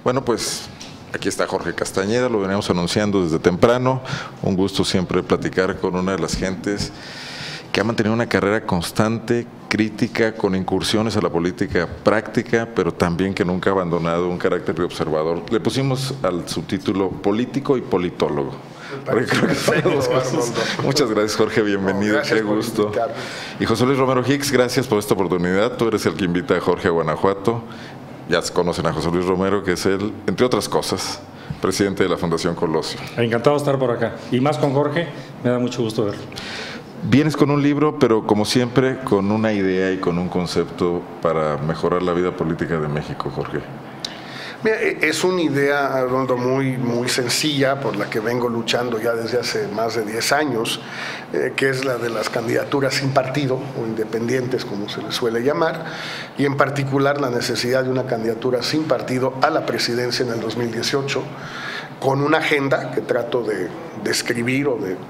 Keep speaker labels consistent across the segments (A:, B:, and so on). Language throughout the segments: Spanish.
A: Bueno, pues aquí está Jorge Castañeda, lo veníamos anunciando desde temprano. Un gusto siempre platicar con una de las gentes que ha mantenido una carrera constante, crítica, con incursiones a la política práctica, pero también que nunca ha abandonado un carácter de observador. Le pusimos al subtítulo político y politólogo. Creo que muchas gracias, Jorge, bienvenido, qué gusto. Y José Luis Romero Hicks, gracias por esta oportunidad. Tú eres el que invita a Jorge a Guanajuato. Ya se conocen a José Luis Romero, que es él, entre otras cosas, presidente de la Fundación Colosio.
B: Encantado de estar por acá. Y más con Jorge, me da mucho gusto verlo.
A: Vienes con un libro, pero como siempre, con una idea y con un concepto para mejorar la vida política de México, Jorge.
C: Mira, es una idea, Arnoldo, muy sencilla, por la que vengo luchando ya desde hace más de 10 años, que es la de las candidaturas sin partido, o independientes, como se les suele llamar, y en particular la necesidad de una candidatura sin partido a la presidencia en el 2018, con una agenda que trato de describir o de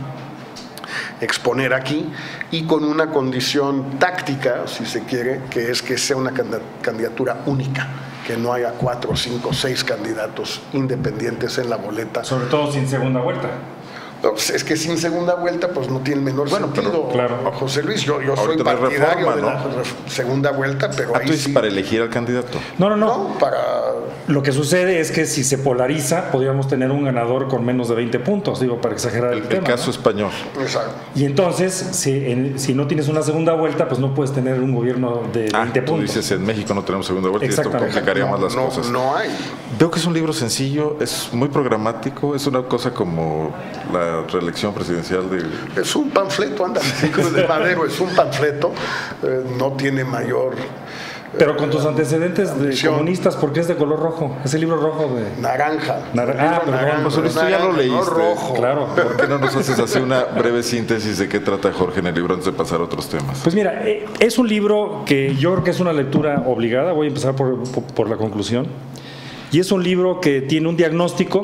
C: exponer aquí, y con una condición táctica, si se quiere, que es que sea una candidatura única, que no haya 4, 5, 6 candidatos independientes en la boleta.
B: Sobre todo sin segunda vuelta.
C: No, es que sin segunda vuelta pues no tiene el menor sentido,
B: claro.
C: José Luis. Yo soy partidario de la segunda vuelta, pero ahí
A: ¿Tú dices
C: sí.
A: para elegir al candidato?
B: No.
C: Para...
B: Lo que sucede es que si se polariza, podríamos tener un ganador con menos de 20 puntos, digo, para exagerar el tema.
A: El caso español.
C: Exacto.
B: Y entonces, si no tienes una segunda vuelta, pues no puedes tener un gobierno de 20 puntos.
A: Tú dices, en México no tenemos segunda vuelta y esto complicaría más las cosas.
C: No hay.
A: Veo que es un libro sencillo, es muy programático, es una cosa como la reelección presidencial de...
C: Es un panfleto, anda, de Madero, es un panfleto, no tiene mayor...
B: Pero con tus antecedentes de comunistas, ¿por qué es de color rojo? Es el libro rojo de...
C: Naranja.
B: Perdón,
A: José Luis, tú ya lo leíste.
C: No rojo.
B: Claro.
A: ¿Por qué no nos haces así una breve síntesis de qué trata Jorge en el libro antes de pasar a otros temas?
B: Pues mira, es un libro que yo creo que es una lectura obligada. Voy a empezar por la conclusión. Y es un libro que tiene un diagnóstico.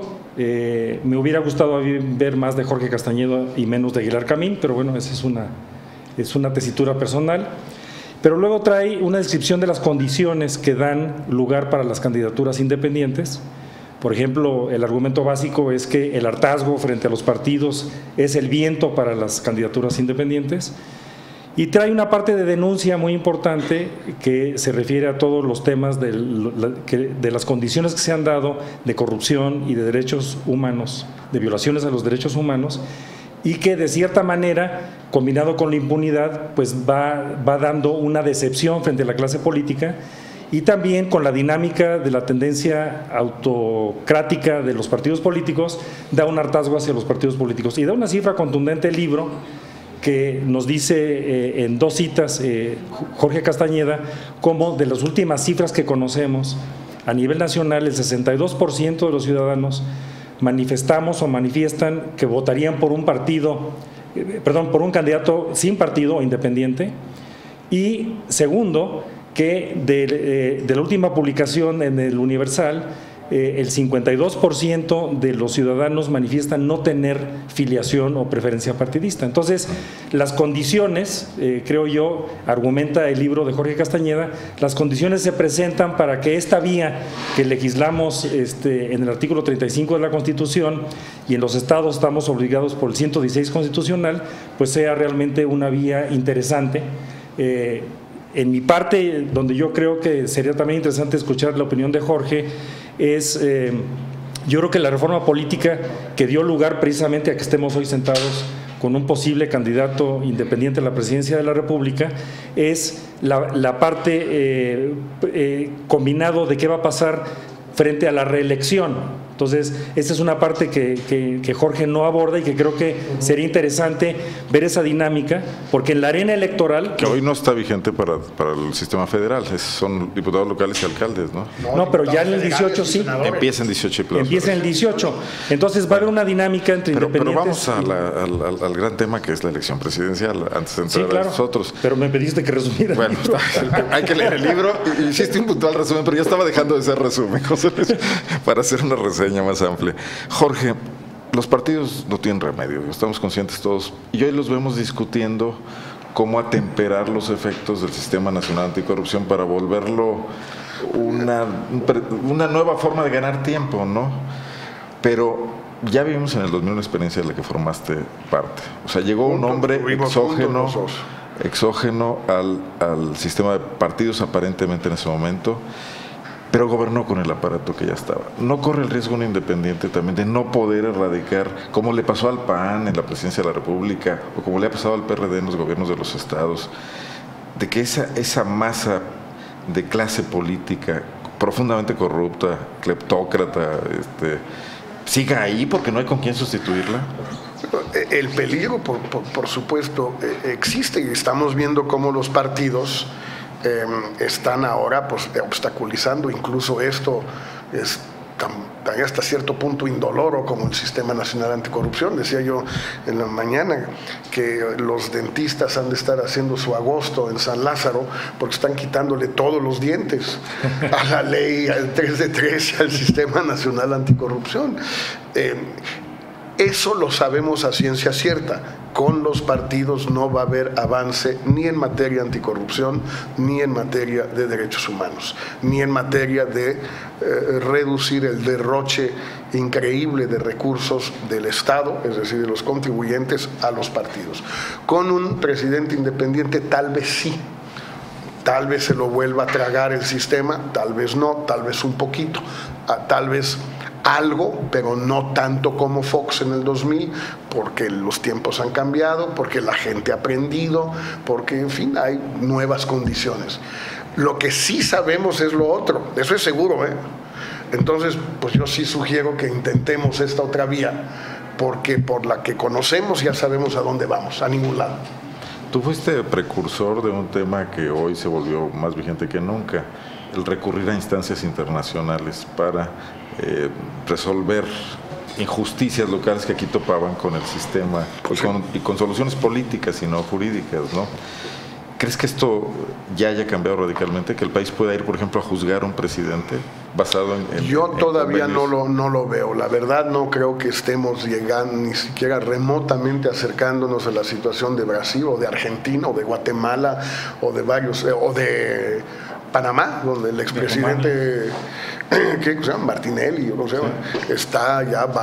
B: Me hubiera gustado ver más de Jorge Castañeda y menos de Aguilar Camín, pero bueno, esa es una tesitura personal. Pero luego trae una descripción de las condiciones que dan lugar para las candidaturas independientes. Por ejemplo, el argumento básico es que el hartazgo frente a los partidos es el viento para las candidaturas independientes. Y trae una parte de denuncia muy importante que se refiere a todos los temas de las condiciones que se han dado de corrupción y de derechos humanos, de violaciones a los derechos humanos, y que de cierta manera, combinado con la impunidad, pues va dando una decepción frente a la clase política, y también con la dinámica de la tendencia autocrática de los partidos políticos, da un hartazgo hacia los partidos políticos. Y da una cifra contundente el libro, que nos dice en 2 citas Jorge Castañeda, como de las últimas cifras que conocemos a nivel nacional, el 62% de los ciudadanos manifestamos o manifiestan que votarían por un por un candidato sin partido o independiente. Y segundo, que de la última publicación en el Universal, el 52% de los ciudadanos manifiestan no tener filiación o preferencia partidista. Entonces, las condiciones, creo yo, argumenta el libro de Jorge Castañeda, las condiciones se presentan para que esta vía que legislamos en el artículo 35 de la Constitución, y en los estados estamos obligados por el 116 constitucional, pues sea realmente una vía interesante. En mi parte, donde yo creo que sería también interesante escuchar la opinión de Jorge, yo creo que la reforma política que dio lugar precisamente a que estemos hoy sentados con un posible candidato independiente a la presidencia de la República es la parte combinado de qué va a pasar frente a la reelección. Entonces, esta es una parte que Jorge no aborda y que creo que sería interesante ver esa dinámica, porque en la arena electoral…
A: Que hoy no está vigente para el sistema federal, son diputados locales y alcaldes, ¿no?
B: No, pero ya en el 18 sí.
A: Empieza en 18 y plazo.
B: Empieza en el 18. Entonces va a haber una dinámica entre independientes…
A: Pero vamos al gran tema que es la elección presidencial, antes de entrar a nosotros.
B: Pero me pediste que resumiera el libro.
A: Hay que leer el libro. Hiciste un puntual resumen, pero ya estaba dejando de ser resumen, José Luis, para hacer una reseña más amplia. Jorge, los partidos no tienen remedio, estamos conscientes todos, y hoy los vemos discutiendo cómo atemperar los efectos del Sistema Nacional Anticorrupción para volverlo una nueva forma de ganar tiempo, ¿no? Pero ya vivimos en el 2000 una experiencia de la que formaste parte. O sea, llegó un hombre exógeno al sistema de partidos aparentemente en ese momento, pero gobernó con el aparato que ya estaba. ¿No corre el riesgo un independiente también de no poder erradicar, como le pasó al PAN en la presidencia de la República, o como le ha pasado al PRD en los gobiernos de los estados, de que esa masa de clase política profundamente corrupta, cleptócrata, siga ahí porque no hay con quién sustituirla?
C: El peligro, por supuesto, existe, y estamos viendo cómo los partidos están ahora pues obstaculizando incluso esto. Es tan hasta cierto punto indoloro como el Sistema Nacional Anticorrupción. Decía yo en la mañana que los dentistas han de estar haciendo su agosto en San Lázaro porque están quitándole todos los dientes a la ley, al 3 de 3 y al Sistema Nacional Anticorrupción. Eso lo sabemos a ciencia cierta. Con los partidos no va a haber avance ni en materia anticorrupción, ni en materia de derechos humanos, ni en materia de reducir el derroche increíble de recursos del Estado, es decir, de los contribuyentes, a los partidos. Con un presidente independiente tal vez sí. Tal vez se lo vuelva a tragar el sistema, tal vez no, tal vez un poquito, tal vez algo, pero no tanto como Fox en el 2000, porque los tiempos han cambiado, porque la gente ha aprendido, porque, en fin, hay nuevas condiciones. Lo que sí sabemos es lo otro, eso es seguro, ¿eh? Entonces, pues yo sí sugiero que intentemos esta otra vía, porque por la que conocemos ya sabemos a dónde vamos, a ningún lado.
A: Tú fuiste precursor de un tema que hoy se volvió más vigente que nunca, el recurrir a instancias internacionales para resolver injusticias locales que aquí topaban con el sistema y con soluciones políticas y no jurídicas, ¿no? ¿Crees que esto ya haya cambiado radicalmente? ¿Que el país pueda ir, por ejemplo, a juzgar a un presidente basado en
C: Yo todavía no lo veo. La verdad no creo que estemos llegando, ni siquiera remotamente acercándonos a la situación de Brasil o de Argentina o de Guatemala o de varios, o de Panamá, donde el expresidente ¿qué se llama? Martinelli, o sea, sí, está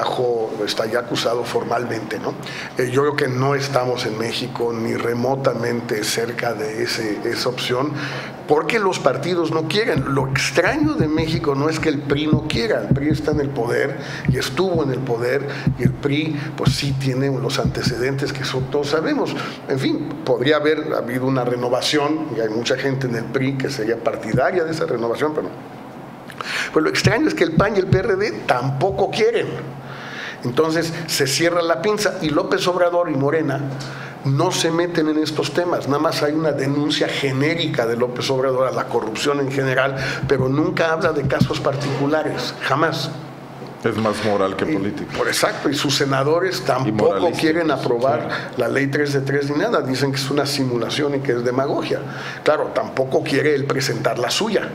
C: ya acusado formalmente, ¿no? Yo creo que no estamos en México ni remotamente cerca de esa opción, porque los partidos no quieren. Lo extraño de México no es que el PRI no quiera, el PRI está en el poder y estuvo en el poder, y el PRI pues sí tiene los antecedentes que todos sabemos. En fin, podría haber habido una renovación, y hay mucha gente en el PRI que sería partidaria de esa renovación, pero pues lo extraño es que el PAN y el PRD tampoco quieren. Entonces se cierra la pinza, y López Obrador y Morena no se meten en estos temas. Nada más hay una denuncia genérica de López Obrador a la corrupción en general, pero nunca habla de casos particulares, jamás.
A: Es más moral que político.
C: Exacto, y sus senadores tampoco quieren aprobar la ley 3 de 3 ni nada. Dicen que es una simulación y que es demagogia. Claro, tampoco quiere él presentar la suya.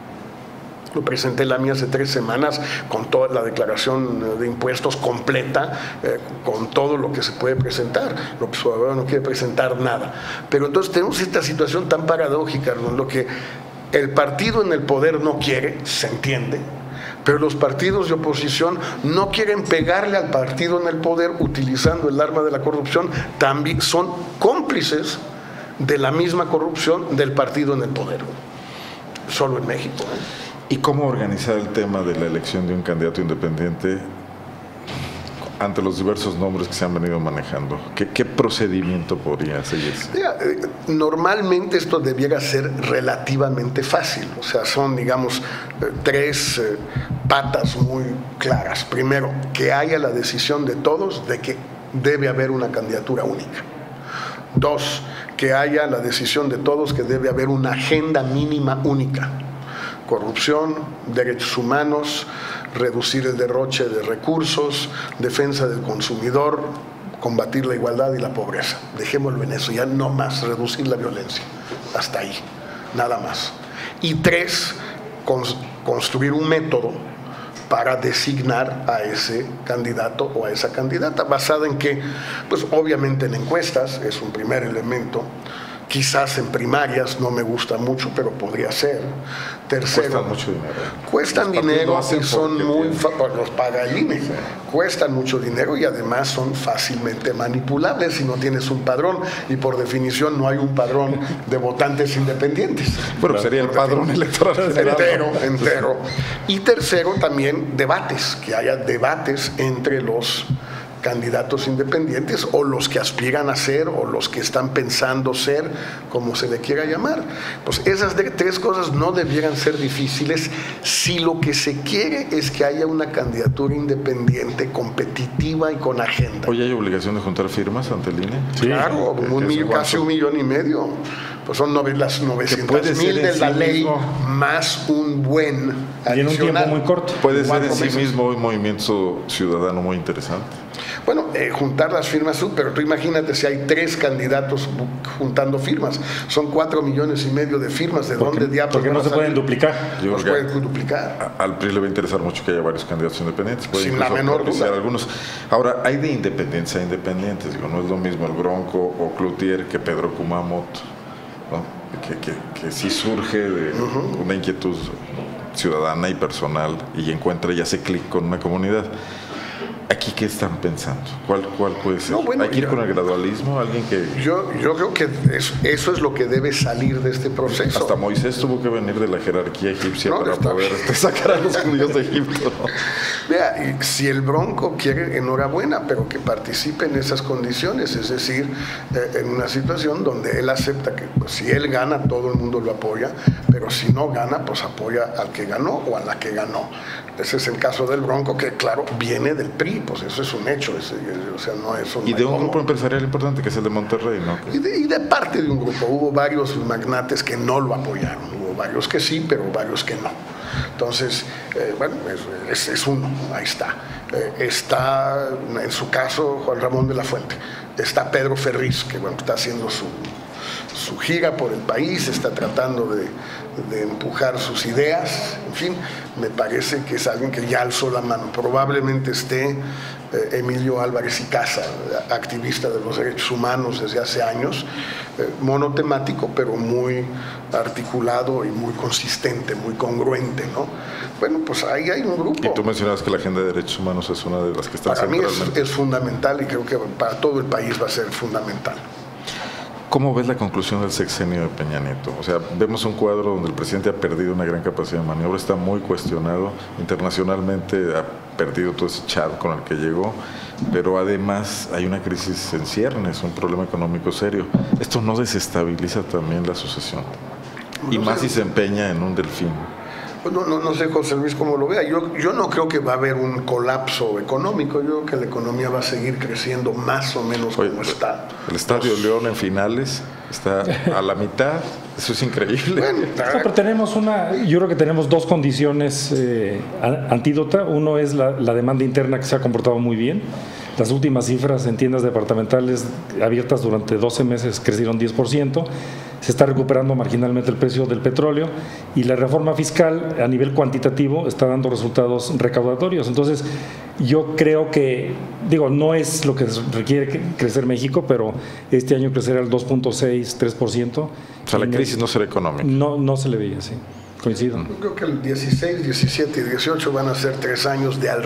C: Lo presenté la mía hace 3 semanas con toda la declaración de impuestos completa, con todo lo que se puede presentar. López Obrador no quiere presentar nada. Pero entonces tenemos esta situación tan paradójica, ¿no? Lo que el partido en el poder no quiere, se entiende, pero los partidos de oposición no quieren pegarle al partido en el poder utilizando el arma de la corrupción, también son cómplices de la misma corrupción del partido en el poder. Solo en México, ¿eh?
A: ¿Y cómo organizar el tema de la elección de un candidato independiente ante los diversos nombres que se han venido manejando? ¿Qué procedimiento podría seguirse?
C: Mira, normalmente esto debiera ser relativamente fácil. O sea, son, digamos, 3 patas muy claras. Primero, que haya la decisión de todos de que debe haber una candidatura única. 2, que haya la decisión de todos que debe haber una agenda mínima única. Corrupción, derechos humanos, reducir el derroche de recursos, defensa del consumidor, combatir la igualdad y la pobreza. Dejémoslo en eso, ya no más, reducir la violencia. Hasta ahí, nada más. Y 3, construir un método para designar a ese candidato o a esa candidata, basada en que, pues obviamente en encuestas, es un primer elemento, Quizás en primarias no me gusta mucho, pero podría ser. Tercero,
A: cuestan mucho dinero.
C: Cuestan dinero y son muy... los paga el INE. Sí. Cuestan mucho dinero y además son fácilmente manipulables si no tienes un padrón. Y por definición no hay un padrón de votantes independientes.
A: Bueno, sería el padrón electoral
C: entero. Y tercero, también debates, que haya debates entre los candidatos independientes o los que aspiran a ser o los que están pensando ser, como se le quiera llamar. Pues esas tres cosas no debieran ser difíciles si lo que se quiere es que haya una candidatura independiente, competitiva y con agenda.
A: Oye, ¿hay obligación de juntar firmas ante el INE?
C: Sí, claro, casi 1,5 millones. Pues son las 900,000 de la ley más un buen adicional.
B: Y en un tiempo muy corto.
A: Puede ser en sí mismo un movimiento ciudadano muy interesante.
C: Bueno, juntar las firmas, pero tú imagínate si hay 3 candidatos juntando firmas, son 4,5 millones de firmas, ¿de dónde diablos?
B: Porque no se pueden duplicar.
C: No se pueden duplicar.
A: Al PRI le va a interesar mucho que haya varios candidatos independientes.
C: Sin la menor duda.
A: Algunos. Ahora, hay de independencia a independientes, digo, no es lo mismo el Bronco o Cloutier que Pedro Kumamoto, ¿no? Que sí surge de una inquietud ciudadana y personal y encuentra y hace clic con una comunidad. ¿Aquí qué están pensando? ¿Cuál puede ser? ¿Hay que ir con el gradualismo? ¿Alguien que...?
C: Yo creo que eso es lo que debe salir de este proceso.
A: Hasta Moisés tuvo que venir de la jerarquía egipcia para poder sacar a los judíos de Egipto.
C: Vea, y si el Bronco quiere, enhorabuena, pero que participe en esas condiciones, es decir, en una situación donde él acepta que pues, si él gana, todo el mundo lo apoya, pero si no gana, pues apoya al que ganó o a la que ganó. Ese es el caso del Bronco, que claro, viene del PRI, pues eso es un hecho, o sea, no es un...
A: Y de un grupo empresarial importante, que es el de Monterrey, ¿no?
C: Y de parte de un grupo, hubo varios magnates que no lo apoyaron, hubo varios que sí, pero varios que no. Entonces, bueno, es uno, ahí está. Está, en su caso, Juan Ramón de la Fuente. Está Pedro Ferriz, que bueno, está haciendo su gira por el país, está tratando de empujar sus ideas, en fin, me parece que es alguien que ya alzó la mano. Probablemente esté Emilio Álvarez y Casa, activista de los derechos humanos desde hace años, monotemático, pero muy articulado y muy consistente, muy congruente, ¿no? Bueno, pues ahí hay un grupo.
A: Y tú mencionabas que la agenda de derechos humanos es una de las que está
C: centralmente. Para mí es fundamental y creo que para todo el país va a ser fundamental.
A: ¿Cómo ves la conclusión del sexenio de Peña Nieto? O sea, vemos un cuadro donde el presidente ha perdido una gran capacidad de maniobra, está muy cuestionado, internacionalmente ha perdido todo ese chat con el que llegó, pero además hay una crisis en ciernes, un problema económico serio. ¿Esto no desestabiliza también la sucesión? Y más si se empeña en un delfín.
C: Pues no sé, José Luis, cómo lo vea. Yo no creo que va a haber un colapso económico. Yo creo que la economía va a seguir creciendo más o menos como está.
A: El Estadio León en finales está a la mitad. Eso es increíble.
B: Bueno, pero tenemos yo creo que tenemos 2 condiciones antídota. Uno es la demanda interna, que se ha comportado muy bien. Las últimas cifras en tiendas departamentales abiertas durante 12 meses crecieron 10%. Se está recuperando marginalmente el precio del petróleo y la reforma fiscal a nivel cuantitativo está dando resultados recaudatorios. Entonces, yo creo que, no es lo que requiere crecer México, pero este año crecerá al 2.6, 3%.
A: O sea, la crisis no será económica.
B: No se le veía así. Coincido.
C: Yo creo que el 16, 17 y 18 van a ser 3 años de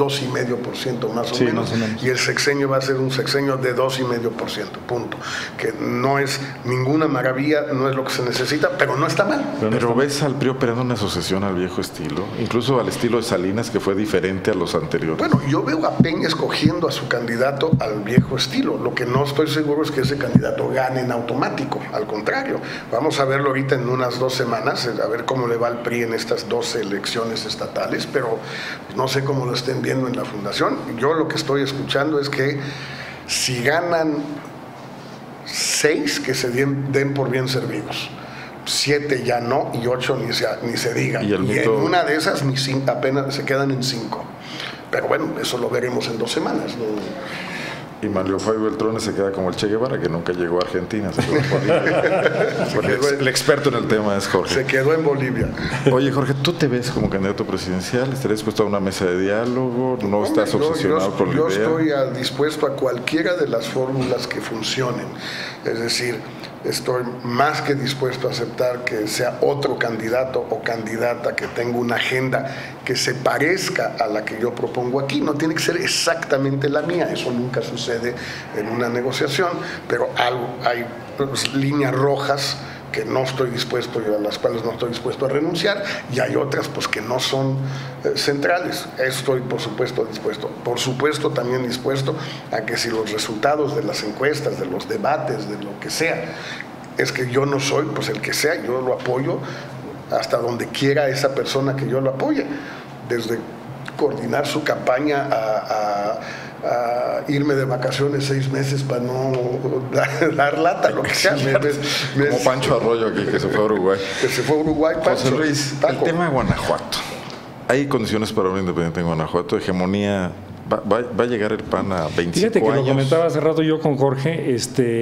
C: 2,5% más o menos, y el sexenio va a ser un sexenio de 2,5%, punto. Que no es ninguna maravilla, no es lo que se necesita, pero no está mal.
A: Pero ves al PRI operando una asociación al viejo estilo, incluso al estilo de Salinas, que fue diferente a los anteriores.
C: Bueno, yo veo a Peña escogiendo a su candidato al viejo estilo. Lo que no estoy seguro es que ese candidato gane en automático, al contrario. Vamos a verlo ahorita en unas 2 semanas, a ver cómo le va al PRI en estas 12 elecciones estatales, pero no sé cómo lo estén viendo en la fundación. Yo lo que estoy escuchando es que si ganan 6, que se den por bien servidos. 7 ya no, y 8 ni se diga. Y en una de esas apenas se quedan en 5. Pero bueno, eso lo veremos en 2 semanas, ¿no?
A: Y Manlio Fabio Beltrones se queda como el Che Guevara, que nunca llegó a Argentina. El experto en el tema es Jorge.
C: Se quedó en Bolivia.
A: Oye, Jorge, ¿tú te ves como candidato presidencial? ¿Estarías dispuesto a una mesa de diálogo? ¿No estás obsesionado con la idea?
C: Yo estoy dispuesto a cualquiera de las fórmulas que funcionen. Es decir, estoy más que dispuesto a aceptar que sea otro candidato o candidata que tenga una agenda que se parezca a la que yo propongo aquí. No tiene que ser exactamente la mía, eso nunca sucede en una negociación, pero hay líneas rojas que no estoy dispuesto, a las cuales no estoy dispuesto a renunciar, y hay otras pues que no son centrales. Estoy por supuesto dispuesto. Por supuesto también dispuesto a que si los resultados de las encuestas, de los debates, de lo que sea, es que yo no soy, pues el que sea, yo lo apoyo hasta donde quiera esa persona que yo lo apoye, desde coordinar su campaña a irme de vacaciones 6 meses para no dar lata, lo que sea.
A: Como Pancho Arroyo aquí, que se fue a Uruguay.
C: Que se fue a Uruguay, Pancho.
A: José Luis, el tema de Guanajuato. ¿Hay condiciones para un independiente en Guanajuato? Hegemonía, ¿va a llegar el PAN a 25
B: Fíjate que
A: años?
B: lo comentaba hace rato yo con Jorge,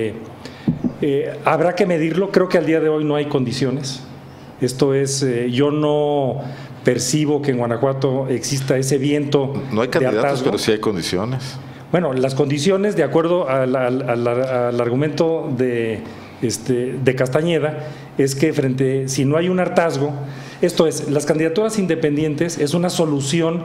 B: habrá que medirlo. Creo que al día de hoy no hay condiciones. Esto es, yo no percibo que en Guanajuato exista ese viento.
A: No hay candidatos,
B: hartazgo,
A: pero sí hay condiciones.
B: Bueno, las condiciones, de acuerdo al argumento de Castañeda, es que si no hay un hartazgo, esto es, las candidaturas independientes es una solución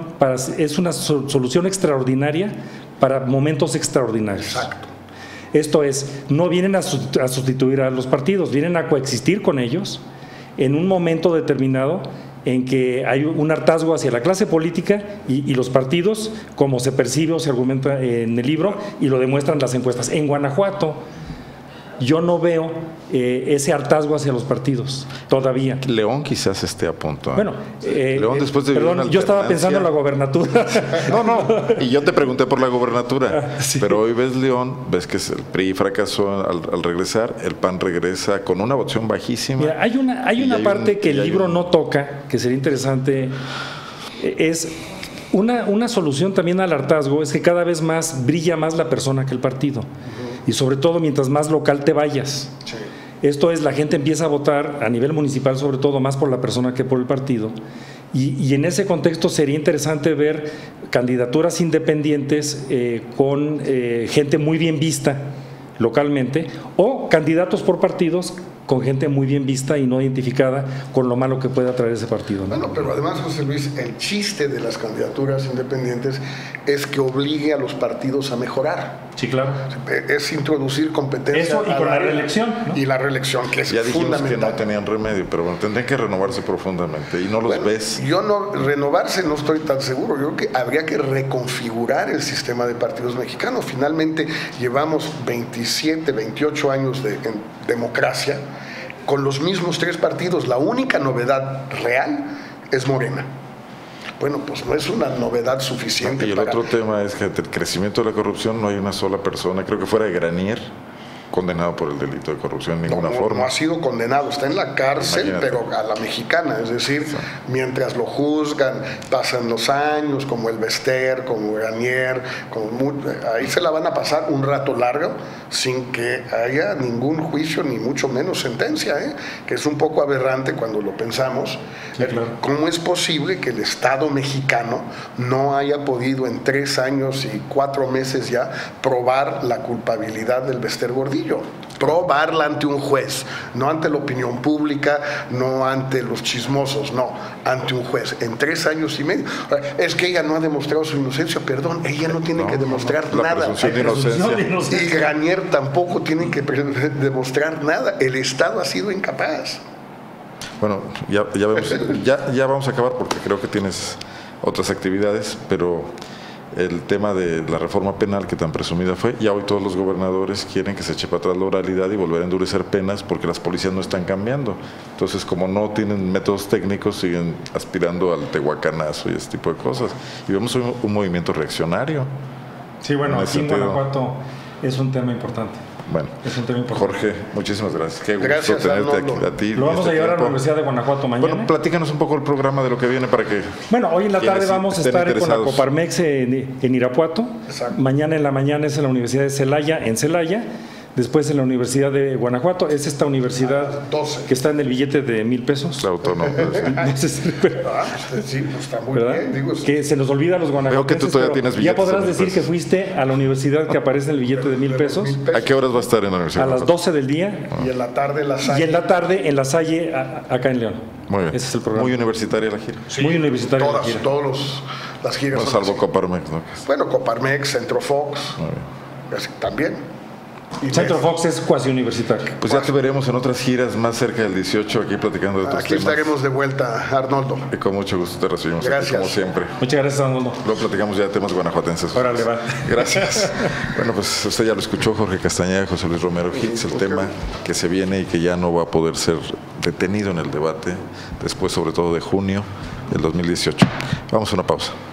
B: extraordinaria para momentos extraordinarios.
C: Exacto.
B: Esto es, no vienen a sustituir a los partidos, vienen a coexistir con ellos en un momento determinado en que hay un hartazgo hacia la clase política y los partidos, como se percibe o se argumenta en el libro, y lo demuestran las encuestas. En Guanajuato yo no veo ese hartazgo hacia los partidos todavía.
A: León quizás esté a punto.
B: Bueno,
A: León después de
B: perdón, yo estaba pensando en la gobernatura.
A: No, y yo te pregunté por la gobernatura,
B: sí.
A: Pero hoy ves León, ves que el PRI fracasó al regresar, el PAN regresa con una votación bajísima.
B: Mira, hay una parte que el libro no toca, que sería interesante, es una solución también al hartazgo, es que cada vez más brilla más la persona que el partido. Y sobre todo mientras más local te vayas. Sí. Esto es, la gente empieza a votar a nivel municipal, sobre todo más por la persona que por el partido. Y en ese contexto sería interesante ver candidaturas independientes con gente muy bien vista localmente, o candidatos por partidos con gente muy bien vista y no identificada con lo malo que pueda traer ese partido, ¿no?
C: Bueno, pero además, José Luis, el chiste de las candidaturas independientes es que obligue a los partidos a mejorar.
B: Sí, claro.
C: Es introducir competencia.
B: Eso y con la reelección, ¿no?
C: Y la reelección, que es
A: ya dijimos
C: fundamental.
A: Que no tenían remedio, pero bueno, tendrían que renovarse profundamente y no los ves.
C: Yo no, renovarse no estoy tan seguro. Yo creo que habría que reconfigurar el sistema de partidos mexicanos. Finalmente llevamos 27, 28 años en democracia con los mismos 3 partidos. La única novedad real es Morena. Bueno, pues no es una novedad suficiente.
A: Y el otro tema es que ante el crecimiento de la corrupción no hay una sola persona, creo que fuera de Granier, condenado por el delito de corrupción en ninguna forma.
C: No ha sido condenado, está en la cárcel, pero a la mexicana, es decir, sí. Mientras lo juzgan, pasan los años, como el Bester, como Granier, ahí se la van a pasar un rato largo sin que haya ningún juicio, ni mucho menos sentencia, que es un poco aberrante cuando lo pensamos. Sí, claro. ¿Cómo es posible que el Estado mexicano no haya podido en 3 años y 4 meses ya probar la culpabilidad del Bester Gordillo? Probarla ante un juez, no ante la opinión pública, no ante los chismosos, no, ante un juez, en 3 años y medio. Es que ella no ha demostrado su inocencia, perdón, ella no tiene que demostrar nada.
A: De inocencia.
C: Y Granier tampoco tiene que demostrar nada, el Estado ha sido incapaz.
A: Bueno, ya vamos a acabar porque creo que tienes otras actividades, pero el tema de la reforma penal que tan presumida fue, ya hoy todos los gobernadores quieren que se eche para atrás la oralidad y volver a endurecer penas porque las policías no están cambiando. Entonces, como no tienen métodos técnicos, siguen aspirando al tehuacanazo y ese tipo de cosas. Y vemos un movimiento reaccionario.
B: Sí, bueno, aquí en Guanajuato es un tema importante.
A: Bueno,
B: es un tema importante.
A: Jorge, muchísimas gracias. Qué gusto tenerte aquí a ti.
B: Lo vamos a llevar a la Universidad de Guanajuato mañana.
A: Bueno, platícanos un poco el programa de lo que viene para que...
B: Bueno, hoy en la tarde vamos a estar con la Coparmex en Irapuato. Exacto. Mañana en la mañana es en la Universidad de Celaya, en Celaya. después en la Universidad de Guanajuato. Es esta universidad
C: 12.
B: que está en el billete de 1,000 pesos.
A: La autónoma.
B: No sé si-
C: Sí, pues está muy
B: ¿verdad?
C: bien. Digo,
B: Que se nos olvida a los guanajuatenses.
A: Veo que tú todavía
B: pero
A: tienes
B: ya
A: billetes de
B: podrás
A: 1,000
B: decir que
A: pesos.
B: fuiste a la universidad que aparece en el billete de 1,000 pesos
A: ¿A qué horas va a estar en la universidad?
B: a las 12 del día
C: y en la tarde la
B: y
C: Salle.
B: en la tarde en la Salle acá en León.
A: Muy bien.
B: Ese es el programa.
A: Muy universitaria la gira.
C: Sí,
B: muy universitaria la
C: Todas,
B: gira.
C: las giras.
A: No,
C: son
A: salvo
C: así.
A: Coparmex, ¿no?
C: Bueno, Coparmex, Centro Fox,
A: Muy bien.
C: así, también. Y
B: Centro Fox es cuasi universitario.
A: Pues ya te veremos en otras giras más cerca del 18 aquí platicando de otros
C: Aquí
A: temas.
C: estaremos de vuelta, Arnoldo.
A: Y con mucho gusto te recibimos aquí,
C: Gracias.
A: como siempre.
B: Muchas gracias, Arnoldo.
A: Luego platicamos ya de temas guanajuatenses.
B: Órale, va.
A: Gracias. Bueno, pues usted ya lo escuchó, Jorge Castañeda, José Luis Romero Hicks, el tema que se viene y que ya no va a poder ser detenido en el debate, después sobre todo de junio del 2018. Vamos a una pausa.